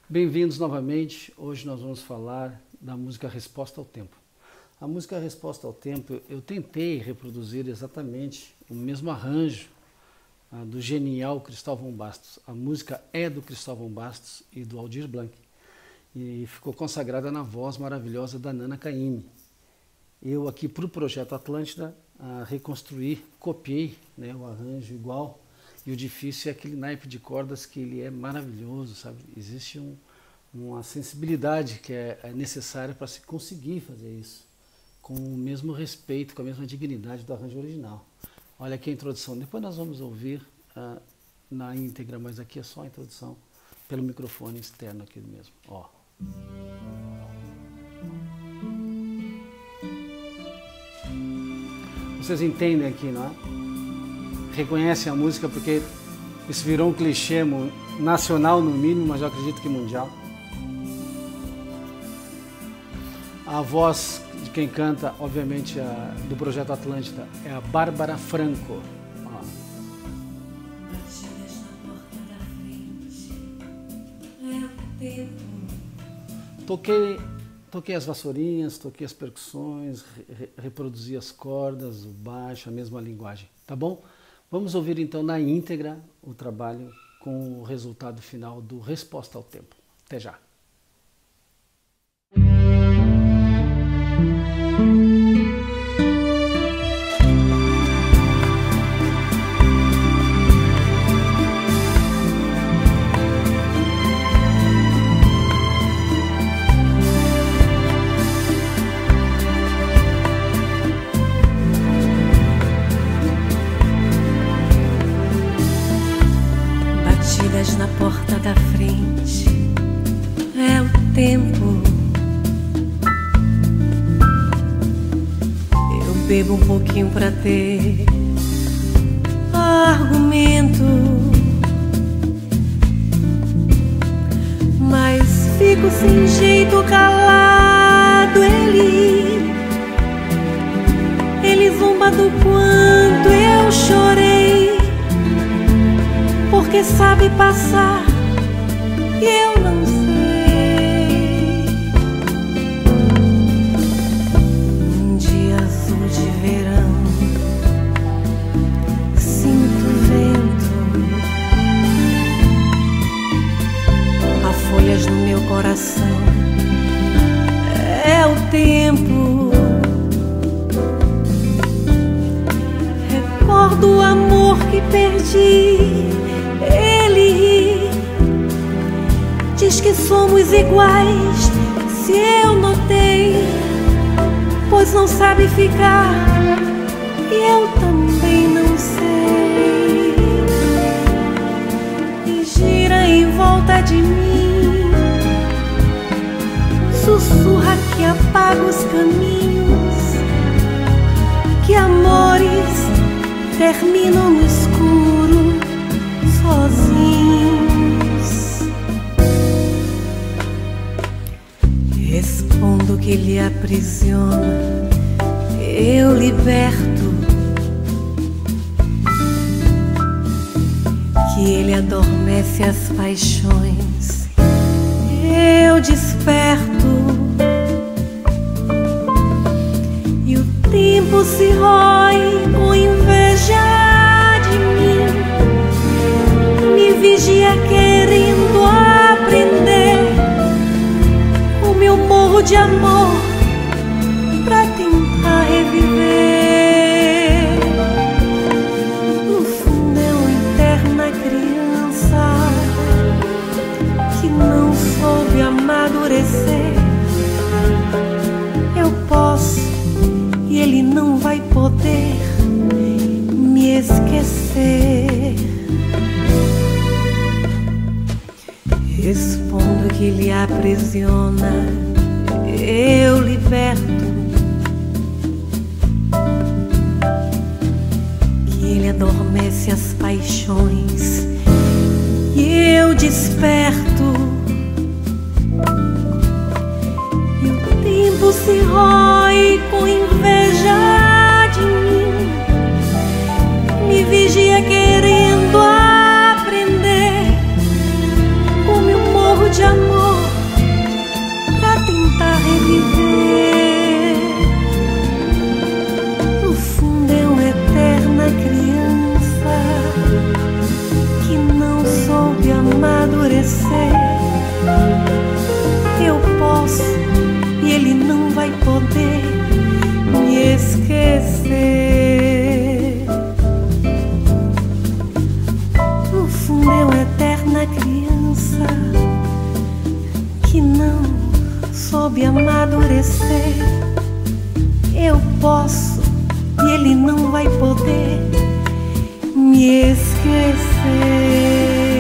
Bem-vindos novamente. Hoje nós vamos falar da música Resposta ao Tempo. A música Resposta ao Tempo, eu tentei reproduzir exatamente o mesmo arranjo do genial Cristóvão Bastos. A música é do Cristóvão Bastos e do Aldir Blanc. E ficou consagrada na voz maravilhosa da Nana Caymmi. Eu aqui para o Projeto Atlântida reconstruí, copiei, né, o arranjo igual. E o difícil é aquele naipe de cordas que ele é maravilhoso, sabe? Existe uma sensibilidade que é necessária para se conseguir fazer isso, com o mesmo respeito, com a mesma dignidade do arranjo original. Olha aqui a introdução, depois nós vamos ouvir na íntegra, mas aqui é só a introdução, pelo microfone externo aqui mesmo. Ó. Vocês entendem aqui, não é? Reconhecem a música porque isso virou um clichê nacional no mínimo, mas eu acredito que mundial. A voz de quem canta, obviamente, do Projeto Atlântida é a Bárbara Franco. Toquei as vassourinhas, toquei as percussões, reproduzi as cordas, o baixo, a mesma linguagem, tá bom? Vamos ouvir então na íntegra o trabalho com o resultado final do Resposta ao Tempo. Até já! Na porta da frente é o tempo. Eu bebo um pouquinho pra ter argumento, mas fico sem jeito calado. Ele zomba do quanto eu chorei, porque sabe passar e eu não sei. Um dia azul de verão, sinto vento, há folhas no meu coração, é o tempo. Recordo o amor que perdi. Diz que somos iguais, se eu notei, pois não sabe ficar e eu também não sei. E gira em volta de mim, sussurra que apaga os caminhos, que amores terminam no escuro, sozinhos. Respondo que lhe aprisiona, eu liberto, que ele adormece as paixões, eu desperto, e o tempo se rói com inveja de mim, me vigia querendo aprender o meu morro de amor pra tentar reviver. No fundo é uma eterna criança que não soube amadurecer. Eu posso e ele não vai poder me esquecer. Respondo que lhe aprisiona, eu liberto, que ele adormece as paixões e eu desperto, e o tempo se rói com inveja de mim, me vigia querendo aprender de amor. criança que não soube amadurecer. Eu posso e ele não vai poder me esquecer.